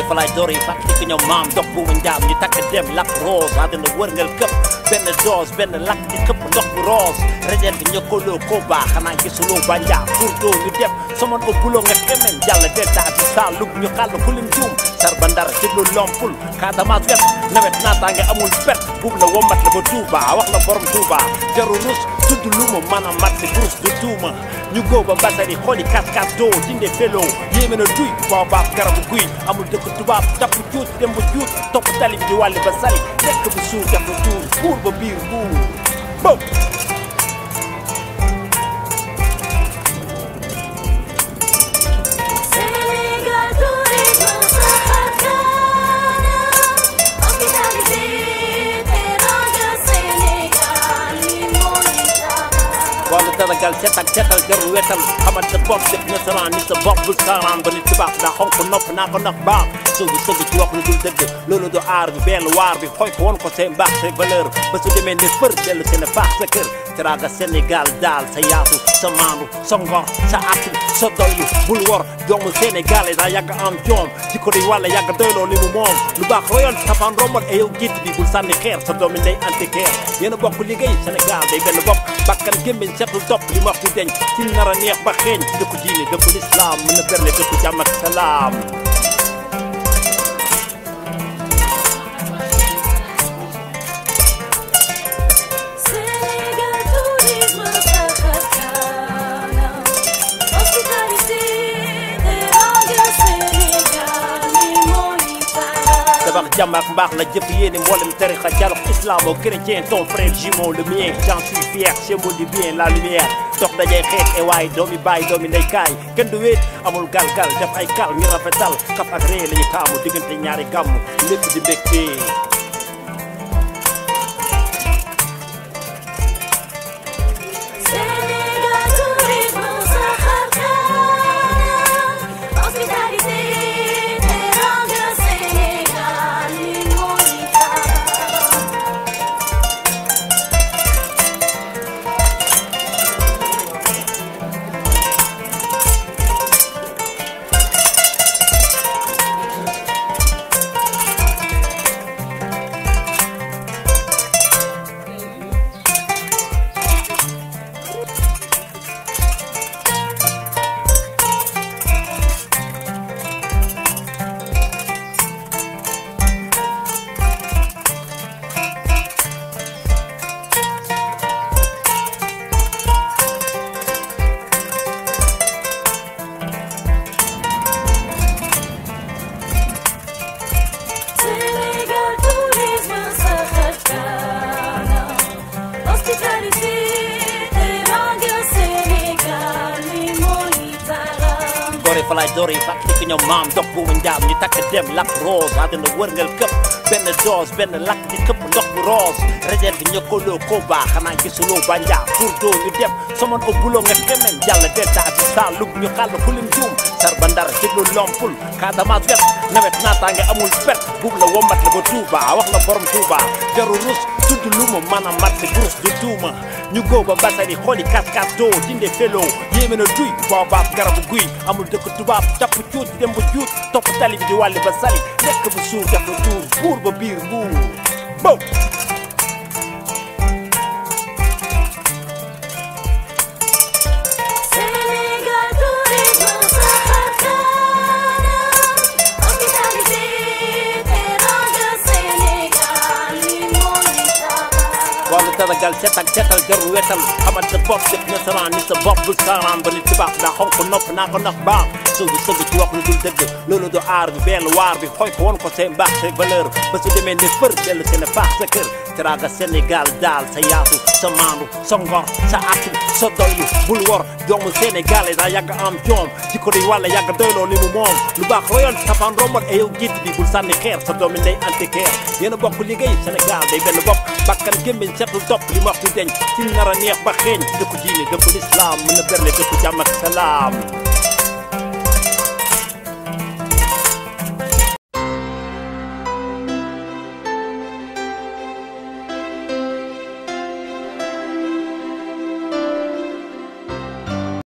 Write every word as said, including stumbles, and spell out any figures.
fa laay door yi fàttali ko ñoom maam dox bu mu njaam ñu takk dem lakk rose àddina wërngal këpp benn dose benn lakk di këpp ndox bu rose rejeen bi ñëkkaloo koo baax xanaa gisuloo bànjaa pour doo ñu dem somon o buloo nga xemen jàll delta di saalum ñu xàll ku lim juum sar ba ndar ci lu lompul Casamance wet nawet naataange amul pet buub la womat la ba Touba wax la borom Touba jaru rus tudd lu ma mën a mat si bourse du tuuma ñu góob ba mbasari xooli kas-kas doo dinde feloo yéeme na duy boo baaf garabu guy amul dëkk tubaab tapp juut dem ba juut topp tali bi di wàlli ba sali lekk bu suur def ba tuur buur ba biir buur bow wàllu taragal set ak setal jarul wetal xamal sa bopp def nasaraan ni sa bopp bul saaraan ba nit tubaab daa xonk nopp naa ko ndax baax soobu sëgg ci wax lu dul dëgg loolu du aar bi benn waar bi xooy ko woon ko seen mbaax seen valeur ba su demee ne fër dellu seen faax sa kër teraanga Sénégal daal sa yaatu sa maandu sa ngor sa atu sa doylu bul wor doomu Sénégal daa yàgg am joom jikko di wàlla yàgg doyloo li mu moom lu baax royal safaan rombal e yow jiit bi bul sànni xeer sa doomi ndey anti xeer yéen a bokk liggéey Sénégal day benn bopp bakkan gémmiñ setul topp li wax du deñ ci nar a neex ba xeeñ dëkku diine dëkku lislaam mën na berle dëkku jàmm ak salaam tabax jàmm ak mbaax la jëf yéene mboolem tarixa dialogue islamo-chrétien ton frère jumeau le mien j'en suis fier symbole du bien la lumière dox dajay xeet e waay doomi baay doomi ndey kaay kenn du wéet amul gal-gal def ay kal ngir rafetal kaf ak ree la ñu taamu diggante ñaari gàmm lépp di mbégte fa laay door yi fàttali ko ñoom maam dox bu mu njaam ñu takk dem lakk rose àddina wërngal këpp benn dose benn lakk di këpp ndox bu rose rejeen bi ñëkkaloo koo baax xanaa gisuloo bànjaa pour doo ñu dem somon o buloo nga xemen jàll delta di saalum ñu xàll ku lim juum sar ba ndar ci lu lompul Casamance wet nawet naataange amul pet buub la womat la ba Touba wax la borom Touba jaru rus tudd lu ma mën a mat si bourse du tuuma ñu góob ba mbasari xooli kas-kas doo dinde feloo yéeme na duy boo baaf garabu guy amul dëkk tubaab tapp juut dem ba juut topp tali bi di wàlli ba sali lekk bu suur def ba tuur buur ba biir buur bow wàllu taragal set ak setal jarul wetal xamal sa bopp def nasaraan ni sa bopp bul saaraan ba nit tubaab daa xonk nopp naa ko ndax baax soobu sëgg ci wax lu dul dëgg loolu du aar bi benn waar bi xooy ko woon ko seen mbaax seen valeur ba su demee ne fër dellu seen faax sa kër teraanga Sénégal daal sa yaatu sa maandu sa ngor sa atu sa doylu bul wor doomu Sénégal daa yàgg am joom jikko di wàlla yàgg doyloo li mu moom lu baax royal safaan rombal e yow jiit bi bul sànni xeer sa doomi ndey anti xeer yéen a bokk liggéey Sénégal day benn bopp bakkan gémmiñ setul topp li wax du deñ ci nar a neex ba xeeñ dëkku diine dëkku lislaam mën na berle dëkku jàmm ak salaam